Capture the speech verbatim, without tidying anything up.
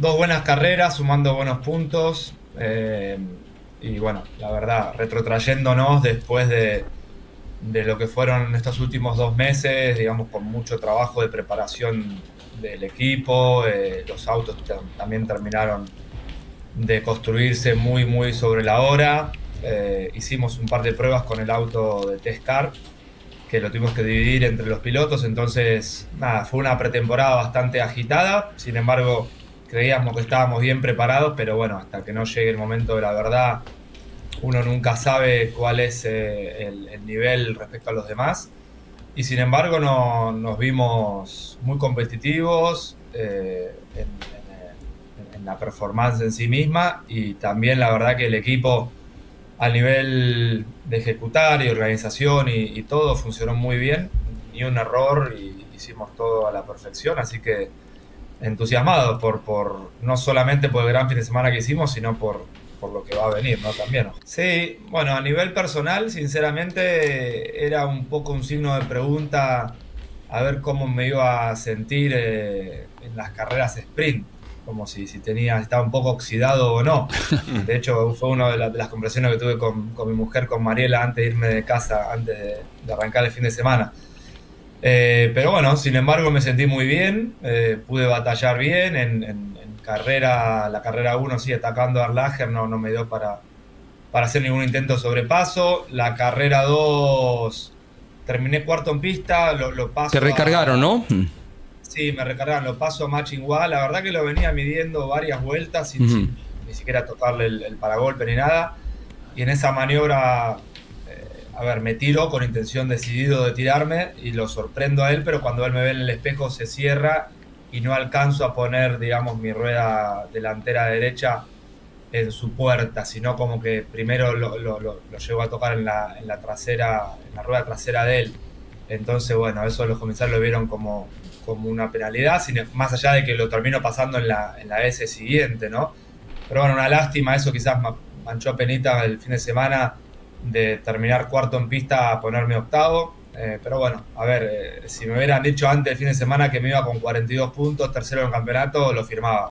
dos buenas carreras, sumando buenos puntos. eh, y bueno, la verdad, retrotrayéndonos después de, de lo que fueron estos últimos dos meses, digamos, con mucho trabajo de preparación del equipo. eh, los autos tam- también terminaron de construirse muy, muy sobre la hora. Eh, hicimos un par de pruebas con el auto de Test Car, que lo tuvimos que dividir entre los pilotos. Entonces, nada, fue una pretemporada bastante agitada. Sin embargo, creíamos que estábamos bien preparados, pero bueno, hasta que no llegue el momento de la verdad, uno nunca sabe cuál es eh, el, el nivel respecto a los demás. Y sin embargo, no, nos vimos muy competitivos eh, en, en- en la performance en sí misma, y también la verdad que el equipo a nivel de ejecutar y organización y, y todo funcionó muy bien, ni un error, y hicimos todo a la perfección. Así que entusiasmados por, por no solamente por el gran fin de semana que hicimos, sino por, por lo que va a venir, ¿no? También. Sí, bueno, a nivel personal, sinceramente, era un poco un signo de pregunta a ver cómo me iba a sentir eh, en las carreras sprint, como si, si tenía, estaba un poco oxidado o no. De hecho, fue una de, la- de las conversaciones que tuve con, con mi mujer, con Mariela, antes de irme de casa, antes de, de arrancar el fin de semana. Eh, pero bueno, sin embargo, me sentí muy bien, eh, pude batallar bien en, en- en carrera, la carrera uno sí, atacando a Arlager, no, no me dio para, para hacer ningún intento de sobrepaso. La carrera dos terminé cuarto en pista, lo, lo Te paso recargaron, a... ¿no? Sí, me recargaron, lo paso a Matching Wall. La verdad que lo venía midiendo varias vueltas sin, Ujú. sin ni siquiera tocarle el, el paragolpe ni nada. Y en esa maniobra, eh, a ver, me tiro con intención decidido de tirarme y lo sorprendo a él, pero cuando él me ve en el espejo se cierra y no alcanzo a poner, digamos, mi rueda delantera derecha en su puerta, sino como que primero lo, lo, lo, lo llego a tocar en la, en la trasera, en la rueda trasera de él. Entonces, bueno, eso los comisarios lo vieron como, como una penalidad, sin, más allá de que lo termino pasando en la, en la S siguiente, ¿no? Pero bueno, una lástima, eso quizás ma- manchó a penita el fin de semana de terminar cuarto en pista a ponerme octavo. Eh, pero bueno, a ver, eh, si me hubieran dicho antes el fin de semana que me iba con cuarenta y dos puntos, tercero en el campeonato, lo firmaba.